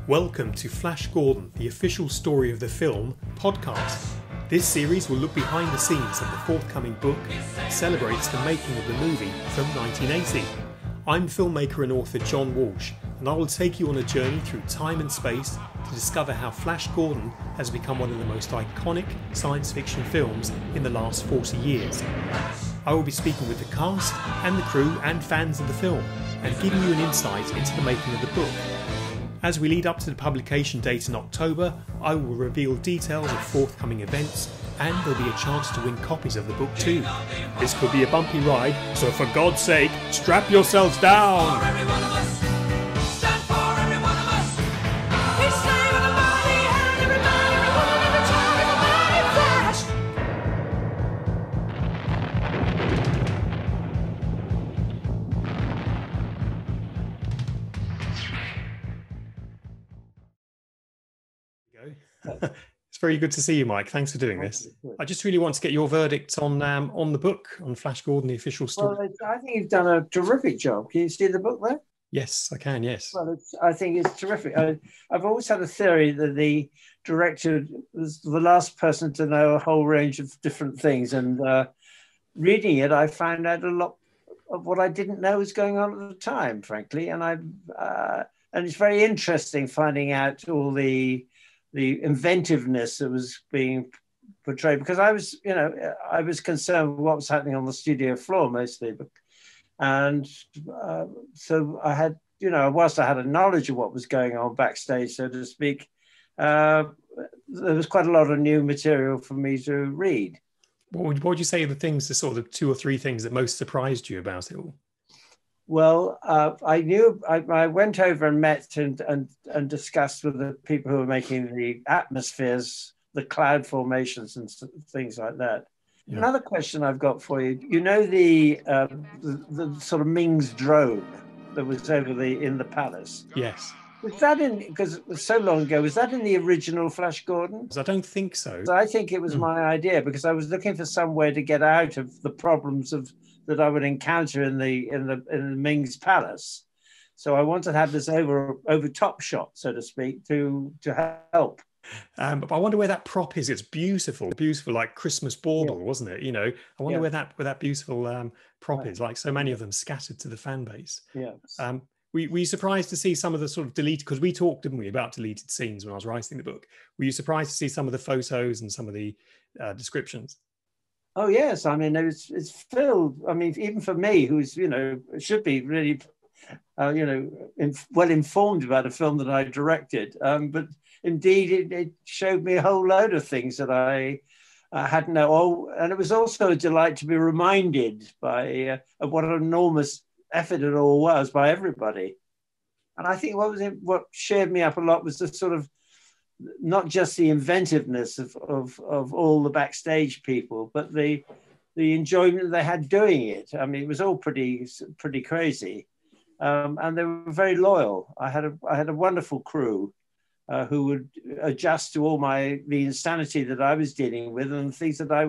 Welcome to Flash Gordon, the official story of the film podcast. This series will look behind the scenes of the forthcoming book that celebrates the making of the movie from 1980. I'm filmmaker and author John Walsh, and I will take you on a journey through time and space to discover how Flash Gordon has become one of the most iconic science fiction films in the last 40 years. I will be speaking with the cast and the crew and fans of the film, and giving you an insight into the making of the book. As we lead up to the publication date in October, I will reveal details of forthcoming events, and there'll be a chance to win copies of the book too. This could be a bumpy ride, so for God's sake, strap yourselves down! It's very good to see you, Mike. Thanks for doing this. I just really want to get your verdict on the book, on Flash Gordon, the official story. Well, I think you've done a terrific job. Can you see the book there? Yes, I can, yes. Well, I think it's terrific. I've always had a theory that the director was the last person to know a whole range of different things. And reading it, I found out a lot of what I didn't know was going on at the time, frankly. And and it's very interesting finding out all the inventiveness that was being portrayed, because I was concerned with what was happening on the studio floor mostly, and so I had, whilst I had a knowledge of what was going on backstage, so to speak, there was quite a lot of new material for me to read. What would you say are the things, the sort of 2 or 3 things that most surprised you about it all? Well, I went over and met and discussed with the people who were making the atmospheres, the cloud formations and things like that. Yeah. Another question I've got for you, the sort of Ming's drone that was in the palace? Yes. Was that because it was so long ago, was that in the original Flash Gordon? I don't think so. I think it was my idea, because I was looking for some way to get out of the problems that I would encounter in the Ming's palace. So I wanted to have this over top shot, so to speak, to help. But I wonder where that prop is. It's beautiful, like Christmas bauble, wasn't it? I wonder where that beautiful prop is. Like so many of them scattered to the fan base. Yeah. Were you surprised to see some of the sort of deleted, because we talked, didn't we, about deleted scenes when I was writing the book. Were you surprised to see some of the photos and some of the descriptions? Oh yes, I mean it's filled. I mean, even for me, who's should be really well informed about a film that I directed, but indeed it showed me a whole load of things that I hadn't known. Oh, and it was also a delight to be reminded of what an enormous effort it all was by everybody. And I think what cheered me up a lot was the sort of, not just the inventiveness of all the backstage people, but the enjoyment they had doing it. I mean, it was all pretty crazy, and they were very loyal. I had a wonderful crew who would adjust to all the insanity that I was dealing with, and things that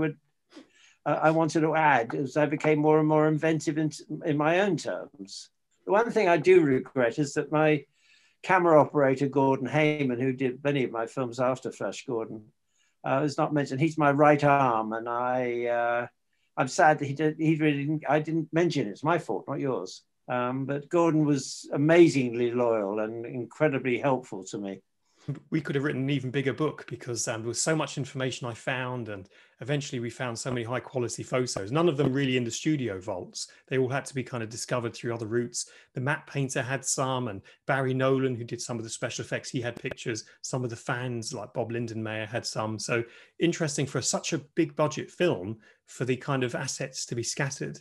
I wanted to add as I became more and more inventive in my own terms. The one thing I do regret is that my camera operator, Gordon Heyman, who did many of my films after Flash Gordon, is not mentioned. He's my right arm, and I'm sad that I didn't mention it. It's my fault, not yours. But Gordon was amazingly loyal and incredibly helpful to me. We could have written an even bigger book, because there was so much information I found, and eventually we found so many high quality photos, none of them really in the studio vaults. They all had to be kind of discovered through other routes. The matte painter had some, and Barry Nolan, who did some of the special effects, he had pictures. Some of the fans like Bob Lindenmayer had some. So interesting for such a big budget film for the kind of assets to be scattered.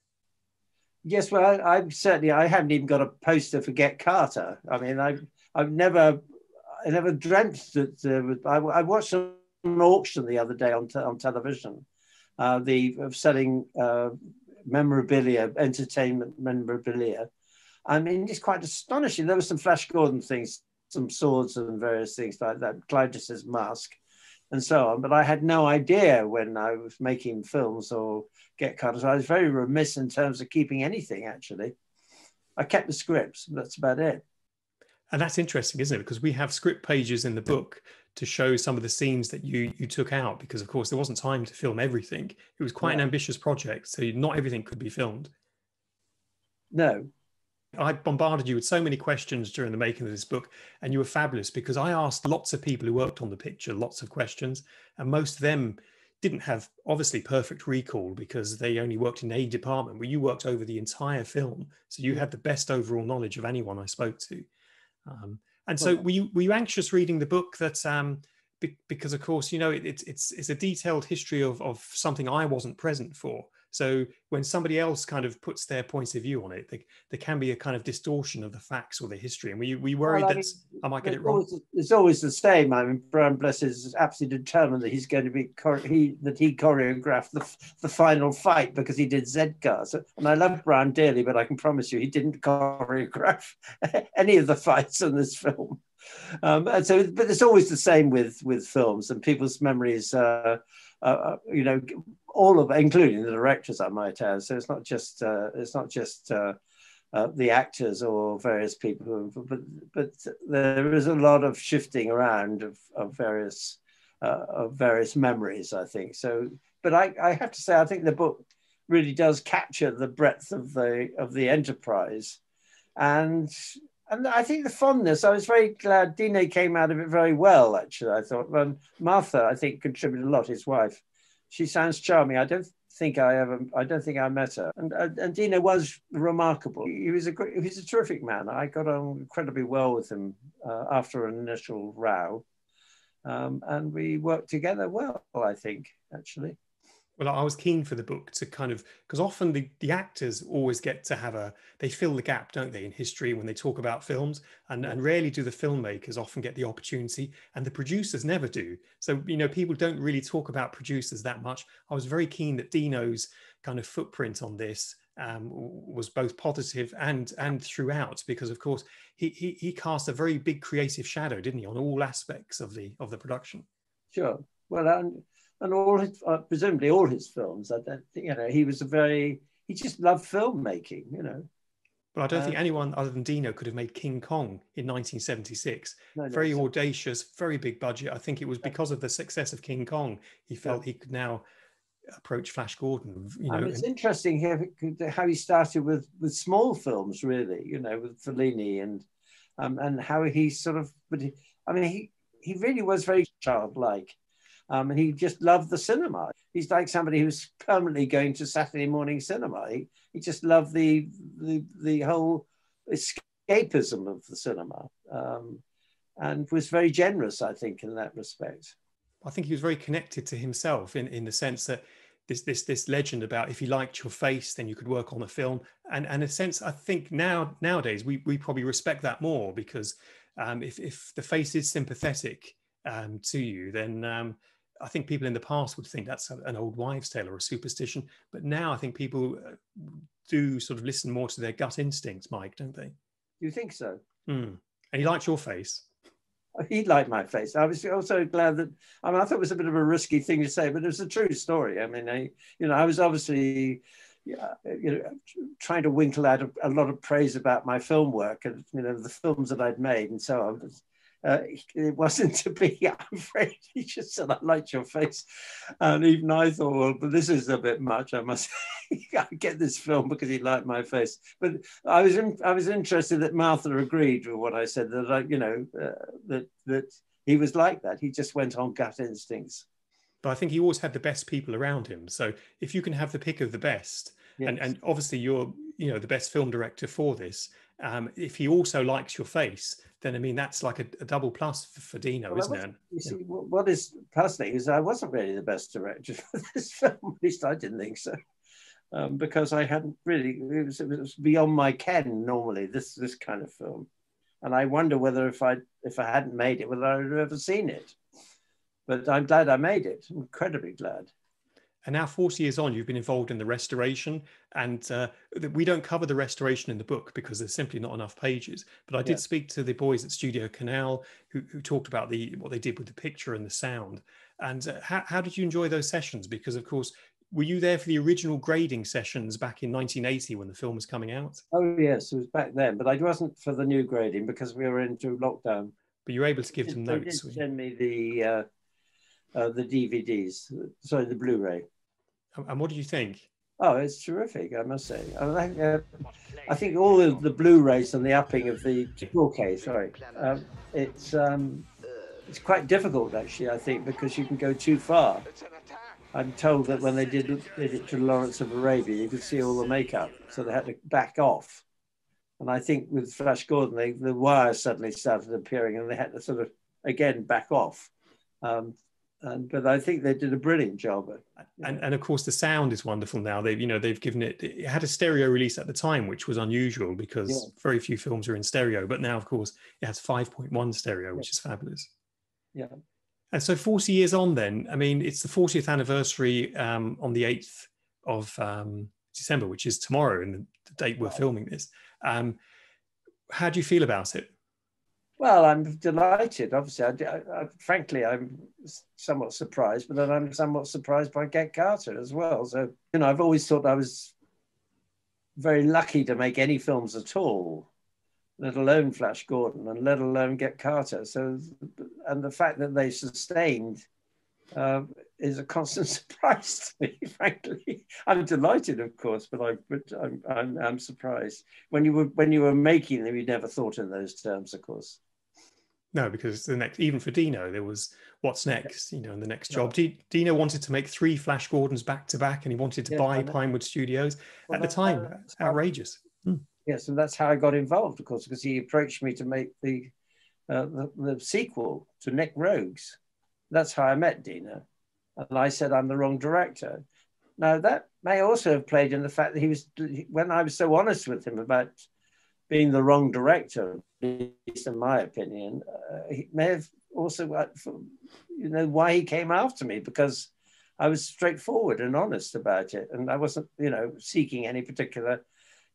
Yes, well, I haven't even got a poster for Get Carter. I mean, I never dreamt that I watched an auction the other day on television, of selling memorabilia, entertainment memorabilia. I mean, it's quite astonishing. There were some Flash Gordon things, some swords and various things like that, Clyde's mask and so on. But I had no idea when I was making films or Get Carter. So I was very remiss in terms of keeping anything, actually. I kept the scripts, but that's about it. And that's interesting, isn't it? Because we have script pages in the book to show some of the scenes that you took out, because of course there wasn't time to film everything. It was quite an Yeah. ambitious project, so not everything could be filmed. No. I bombarded you with so many questions during the making of this book, and you were fabulous because I asked lots of people who worked on the picture lots of questions, and most of them didn't have obviously perfect recall because they only worked in a department, where you worked over the entire film, so you Yeah. had the best overall knowledge of anyone I spoke to. And so, Well, were you anxious reading the book? That because of course, you know, it's a detailed history of something I wasn't present for. So when somebody else kind of puts their point of view on it, there can be a kind of distortion of the facts or the history. And we well, worried I that mean, I might get it wrong. it's always the same. I mean, Brian Bless is absolutely determined that he's going to be that he choreographed the final fight because he did Z-Car. So, and I love Brian dearly, but I can promise you he didn't choreograph any of the fights in this film. And so, but it's always the same with films and people's memories. You know, all of, including the directors, I might add. So it's not just the actors or various people, but there is a lot of shifting around of various memories, I think. So, but I have to say, I think the book really does capture the breadth of the enterprise, and I think the fondness. I was very glad Dino came out of it very well. Actually, I thought. Martha, I think, contributed a lot. His wife, she sounds charming. I don't think I met her. And Dino was remarkable. He was a terrific man. I got on incredibly well with him after an initial row, and we worked together well, I think, actually. Well, I was keen for the book to kind of, because often the actors always get to have they fill the gap, don't they, in history when they talk about films, and rarely do the filmmakers often get the opportunity, and the producers never do. So, you know, people don't really talk about producers that much. I was very keen that Dino's kind of footprint on this was both positive and throughout, because of course he cast a very big creative shadow, didn't he, on all aspects of the production. Sure. Well, and all his, presumably all his films. I don't think, you know, he just loved filmmaking, you know. But I don't think anyone other than Dino could have made King Kong in 1976. No, Very audacious, very big budget. I think it was because of the success of King Kong, he felt he could now approach Flash Gordon. You know, it's interesting how he started with small films, really, you know, with Fellini and how he sort of. But he really was very childlike. And he just loved the cinema. He's like somebody who's permanently going to Saturday morning cinema. He just loved the whole escapism of the cinema, and was very generous, I think, in that respect. I think he was very connected to himself in the sense that this legend about if you liked your face, then you could work on a film. And in a sense, I think nowadays we probably respect that more, because if the face is sympathetic to you, then I think people in the past would think that's an old wives' tale or a superstition. But now I think people do sort of listen more to their gut instincts, Mike, don't they? You think so? And he liked your face. He liked my face. I was also glad that, I thought it was a bit of a risky thing to say, but it was a true story. I mean, I was obviously, trying to winkle out a lot of praise about my film work and, you know, the films that I'd made and so on. It wasn't to be, I'm afraid. He just said, I liked your face. And even I thought, well, but this is a bit much. I must get this film because he liked my face. But I was interested that Martha agreed with what I said, that that he was like that. He just went on gut instincts. But I think he always had the best people around him. So if you can have the pick of the best, yes. and obviously you're the best film director for this, if he also likes your face, then I mean that's like a double plus for Dino, isn't it? You see, what is puzzling is I wasn't really the best director for this film. At least I didn't think so, because I hadn't really. It was beyond my ken normally. This kind of film, and I wonder whether if I hadn't made it, whether I would have ever seen it. But I'm glad I made it. I'm incredibly glad. And now 40 years on, you've been involved in the restoration, and we don't cover the restoration in the book because there's simply not enough pages. But I did speak to the boys at Studio Canal who talked about what they did with the picture and the sound. And how did you enjoy those sessions? Because of course, Were you there for the original grading sessions back in 1980 when the film was coming out? Oh yes, it was back then, but I wasn't for the new grading because we were into lockdown. But you were able to give them They notes. did send me the DVDs, sorry, the Blu-ray. And what did you think? Oh, it's terrific, I must say. I think all of the Blu-rays and the upping of the 4K, sorry, it's quite difficult actually, I think, because you can go too far. I'm told that when they did it to Lawrence of Arabia, you could see all the makeup, so they had to back off. And I think with Flash Gordon, the wires suddenly started appearing, and they had to sort of again back off. But I think they did a brilliant job. And of course, the sound is wonderful now. They've given it had a stereo release at the time, which was unusual because very few films are in stereo. But now, of course, it has 5.1 stereo, which is fabulous. Yeah. And so 40 years on then, I mean, it's the 40th anniversary on the 8th of December, which is tomorrow and the date we're filming this. How do you feel about it? Well, I'm delighted. Obviously, frankly, I'm somewhat surprised, but then I'm somewhat surprised by Get Carter as well. So, I've always thought I was very lucky to make any films at all, let alone Flash Gordon and let alone Get Carter. So, and the fact that they sustained is a constant surprise to me, frankly. I'm delighted, of course, but I'm surprised. When you were making them, you never thought in those terms, of course. No, because even for Dino, there was what's next, and the next job. Dino wanted to make 3 Flash Gordons back to back, and he wanted to buy Pinewood Studios at the time. Outrageous. Yes, and that's how I got involved, of course, because he approached me to make the sequel to Nick Rogues. That's how I met Dino. And I said, I'm the wrong director. Now, that may also have played in the fact that when I was so honest with him about being the wrong director, at least in my opinion, he may have also, why he came after me, because I was straightforward and honest about it. And I wasn't, seeking any particular,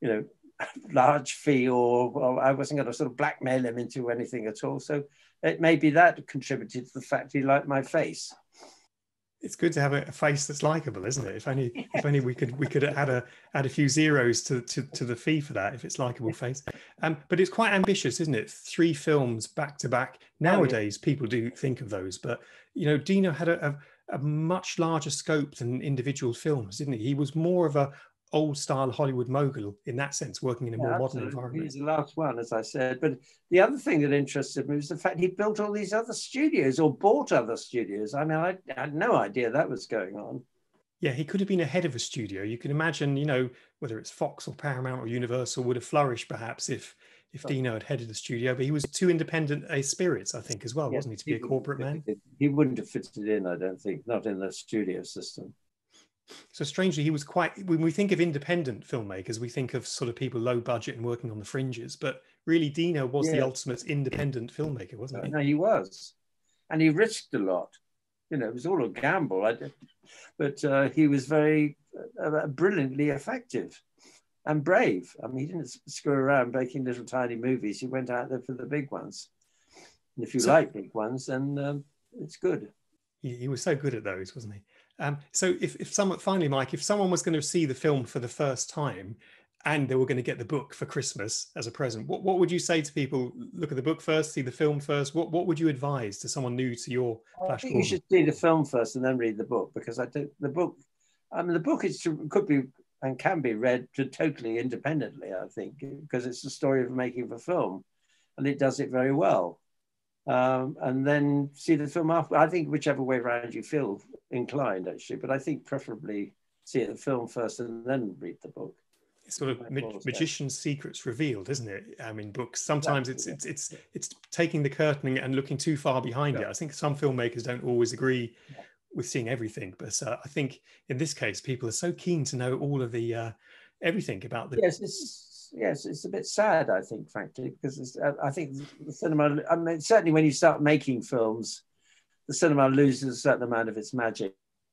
large fee or I wasn't going to sort of blackmail him into anything at all. So it may be that contributed to the fact he liked my face. It's good to have a face that's likable, isn't it? If only we could add a few zeros to the fee for that, if it's likable face. But it's quite ambitious, isn't it? 3 films back to back. Nowadays, people do think of those, but Dino had a much larger scope than individual films, didn't he? He was more of a old style Hollywood mogul in that sense, working in a more modern environment. He's the last one, as I said. But the other thing that interested me was the fact he built all these other studios or bought other studios. I mean, I had no idea that was going on. Yeah, he could have been ahead of a studio. You can imagine, whether it's Fox or Paramount or Universal would have flourished perhaps if Dino had headed the studio. But he was too independent a spirit, I think, as well, wasn't he, to be a corporate man? He wouldn't have fitted in, I don't think, not in the studio system. So strangely, he was when we think of independent filmmakers, we think of sort of people low budget and working on the fringes. But really, Dino was the ultimate independent filmmaker, wasn't he? No, he was. And he risked a lot. It was all a gamble. But he was very brilliantly effective and brave. I mean, he didn't screw around making little tiny movies. He went out there for the big ones. And if you like big ones, then it's good. He was so good at those, wasn't he? So if someone, finally, Mike, if someone was going to see the film for the first time and they were going to get the book for Christmas as a present, what would you say to people? Look at the book first, see the film first. What would you advise to someone new to your Flash Gordon? You should see the film first and then read the book, because the book could be and can be read totally independently, I think, because it's the story of making of a film and it does it very well. And then see the film after. I think whichever way around you feel inclined, actually, but I think preferably see the film first and then read the book. It's sort of magician's secrets revealed, isn't it? I mean, books sometimes it's taking the curtain and looking too far behind it. I think some filmmakers don't always agree with seeing everything, but I think in this case, people are so keen to know all of the everything about the. Yes, it's a bit sad, I think, frankly, because I think the cinema, I mean, certainly when you start making films, the cinema loses a certain amount of its magic,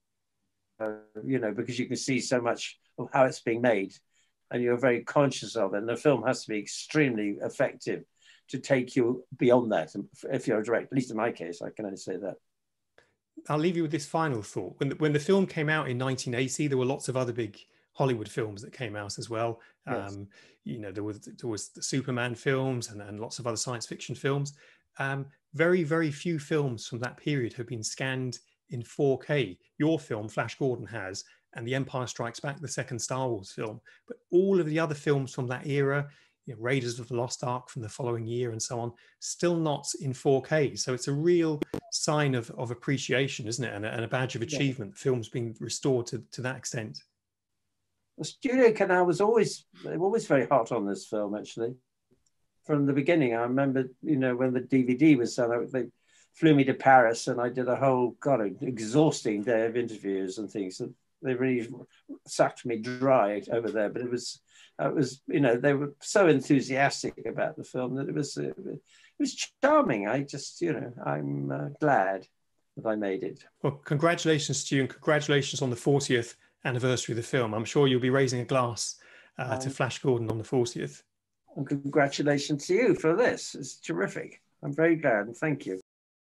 because you can see so much of how it's being made and you're very conscious of it. And the film has to be extremely effective to take you beyond that. If you're a director, at least in my case, I can only say that. I'll leave you with this final thought. When the film came out in 1980, there were lots of other big Hollywood films that came out as well. Yes. There was the Superman films and lots of other science fiction films. Very, very few films from that period have been scanned in 4K. Your film, Flash Gordon, has, and The Empire Strikes Back, the second Star Wars film. But all of the other films from that era, Raiders of the Lost Ark from the following year and so on, still not in 4K. So it's a real sign of appreciation, isn't it? And a badge of achievement, yeah. Films being restored to that extent. The studio canal was always very hot on this film, actually. From the beginning, I remember, when the DVD was done, they flew me to Paris and I did a whole, exhausting day of interviews and things. And they really sucked me dry over there. But it was they were so enthusiastic about the film that it was charming. I'm glad that I made it. Well, congratulations to you, and congratulations on the 40th anniversary of the film. I'm sure you'll be raising a glass to Flash Gordon on the 40th. And congratulations to you for this. It's terrific. I'm very glad, and thank you.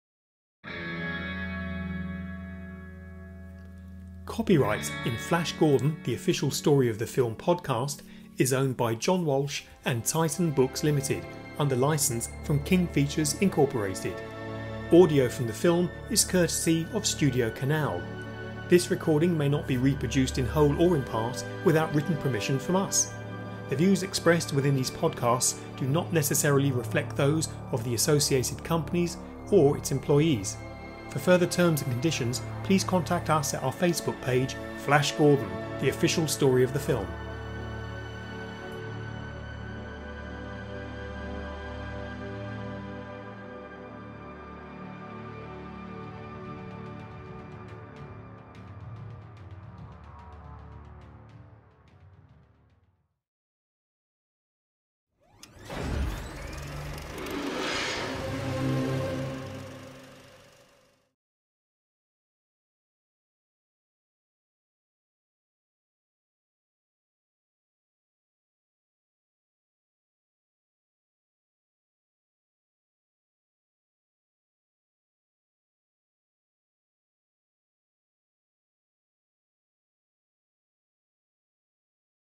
Copyright in Flash Gordon, the official story of the film podcast, is owned by John Walsh and Titan Books Limited, under license from King Features Incorporated. Audio from the film is courtesy of Studio Canal. This recording may not be reproduced in whole or in part without written permission from us. The views expressed within these podcasts do not necessarily reflect those of the associated companies or its employees. For further terms and conditions, please contact us at our Facebook page, Flash Gordon, the official story of the film.